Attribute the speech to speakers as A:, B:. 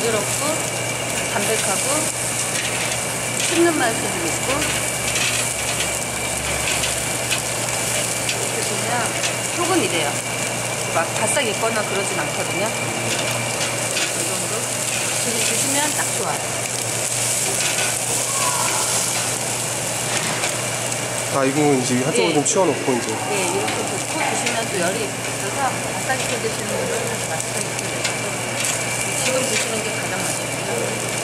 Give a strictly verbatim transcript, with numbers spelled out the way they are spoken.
A: 부드럽고 담백하고 씹는 맛이 좀 있고, 이렇게 보면 속은 이래요. 막 바싹 익거나 그러진 않거든요. 이 정도. 지금 드시면 딱 좋아요.
B: 아, 이거 이제 한쪽으로
A: 예.
B: 좀 치워놓고 이제.
A: 예, 이렇게 붓고 드시면 또 열이 있어서 바싹 익혀 드시는 분은 다시 바싹 익히면 되고, 지금 드시는 게 가장 맛있고요.